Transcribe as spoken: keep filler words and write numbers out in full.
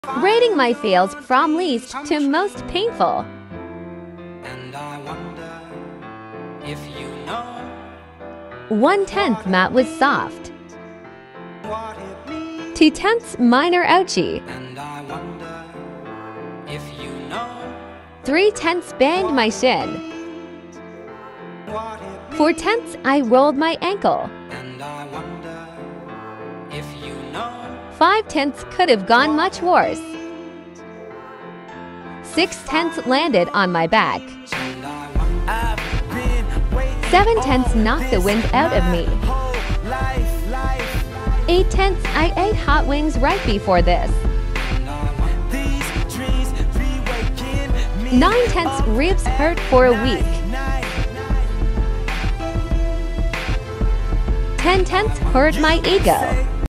Rating my fails from least to most painful. And I wonder if you know One-tenth mat was soft. what it means. Two-tenths minor ouchie. And I wonder if you know Three-tenths banged my shin. what it means. Four-tenths I rolled my ankle. And I wonder if you know Five-tenths could have gone much worse. Six-tenths landed on my back. and I wonder I've been waiting Seven-tenths knocked the wind out of me. whole life, life. Eight-tenths I ate hot wings right before this. And I wonder these dreams reawaken me. Nine-tenths ribs hurt for a week. Night, Ten-tenths hurt my ego. night.